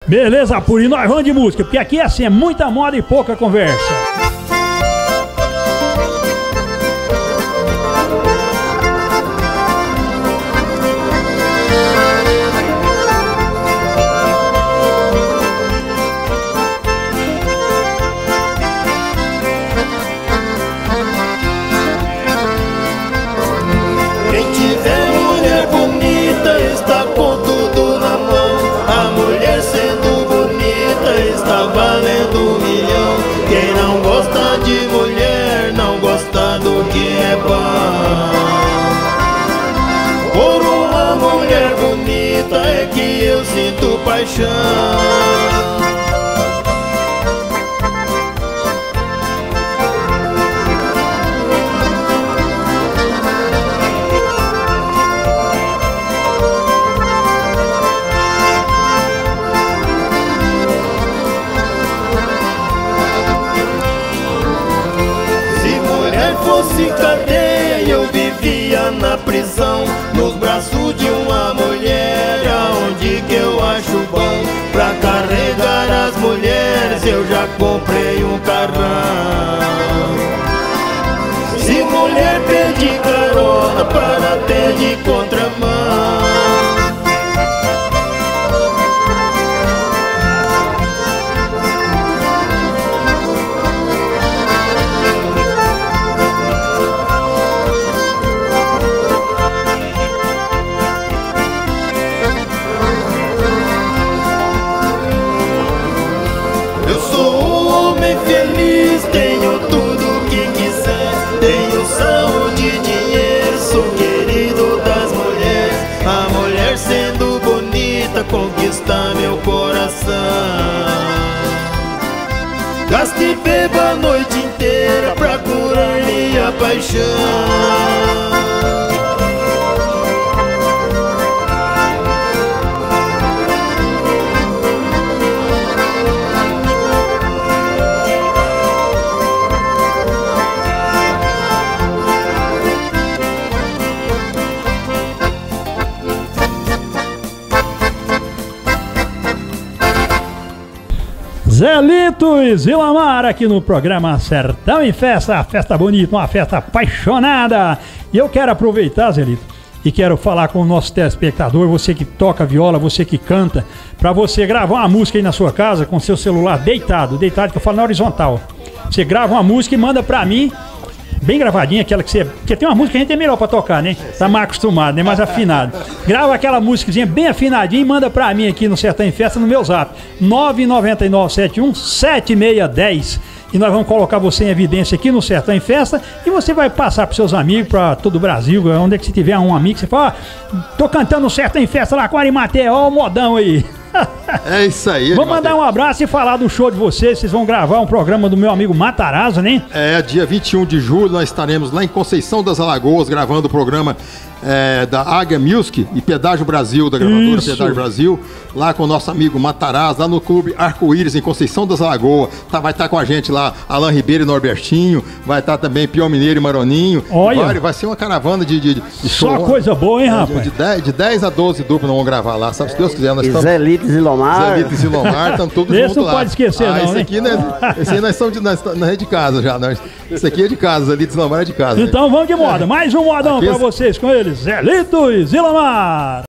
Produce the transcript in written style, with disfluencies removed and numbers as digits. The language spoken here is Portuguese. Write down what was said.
Beleza, Puri, nós vamos de música, porque aqui é assim, é muita moda e pouca conversa. Sinto paixão. Se mulher fosse cadeia, eu vivia na prisão, nos braços de uma mulher, aonde que eu acho bom. Pra carregar as mulheres eu já comprei um carrão. Se mulher pede carona, para ter de contramão. Tenho tudo que quiser, tenho saúde e dinheiro, sou querido das mulheres. A mulher sendo bonita conquista meu coração. Gasto e bebo a noite inteira pra curar minha paixão. Zelitos e Lamar aqui no programa Sertão em Festa, festa bonita, uma festa apaixonada. E eu quero aproveitar, Zelito, e quero falar com o nosso telespectador, você que toca viola, você que canta, para você gravar uma música aí na sua casa com seu celular deitado que eu falo na horizontal. Você grava uma música e manda pra mim, bem gravadinha, aquela que você... Porque tem uma música que a gente é melhor pra tocar, né? Tá mais acostumado, né? Mais afinado. Grava aquela musiquinha bem afinadinha e manda pra mim aqui no Sertão em Festa no meu zap. 999717610. E nós vamos colocar você em evidência aqui no Sertão em Festa. E você vai passar pros seus amigos, pra todo o Brasil, onde é que você tiver um amigo, você fala, ó, tô cantando no Sertão em Festa lá com a Arimatea, ó o modão aí. É isso aí. Vou mandar um abraço e falar do show de vocês. Vocês vão gravar um programa do meu amigo Matarazzo, né? É, dia 21 de julho nós estaremos lá em Conceição das Alagoas gravando o programa da Águia Music e Pedágio Brasil, da gravadora Isso. Pedágio Brasil, lá com o nosso amigo Matarazzo, lá no Clube Arco-Íris, em Conceição das Alagoas. Vai estar com a gente lá Alain Ribeiro e Norbertinho, vai estar também Pião Mineiro e Maroninho. Olha. Vai ser uma caravana de show. Só coisa boa, hein, rapaz? De 10 a 12 duplas nós vamos gravar lá, sabe? Se Deus quiser, nós estamos... Zelitos e Lomar. Zelitos e Lomar, estamos todos Esse juntos não lá. pode esquecer, não, esse né? aqui, né? Esse aí nós é de casa já. Esse aqui é de casa, Zelitos e Lomar é de casa. Então vamos de moda. Mais um modão Aqui pra vocês com eles. Zelitos e Lamar.